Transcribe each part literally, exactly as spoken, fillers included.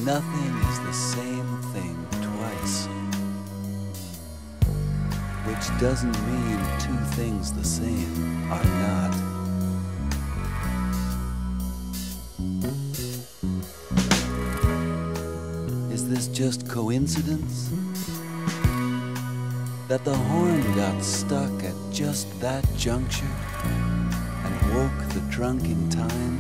nothing is the same thing twice. Which doesn't mean two things the same are not. Is this just coincidence? That the horn got stuck at just that juncture and woke the drunk in time?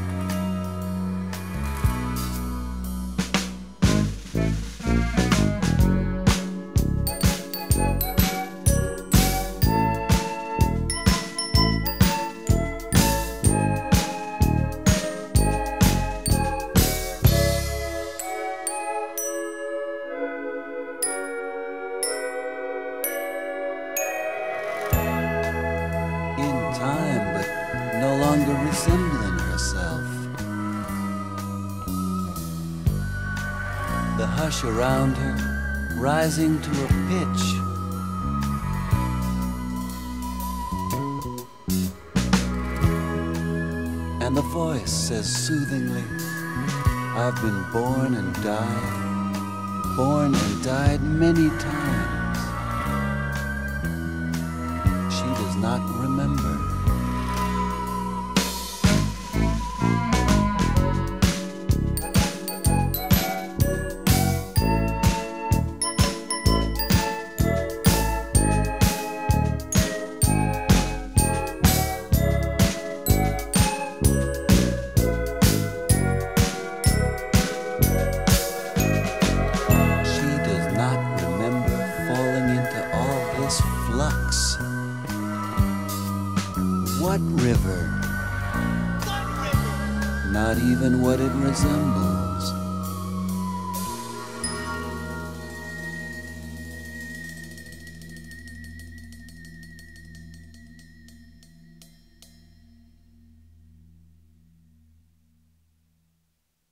Time, but no longer resembling herself. The hush around her rising to a pitch. And the voice says soothingly, I've been born and died, born and died many times. She does not remember. Flux. What river? What river? Not even what it resembles.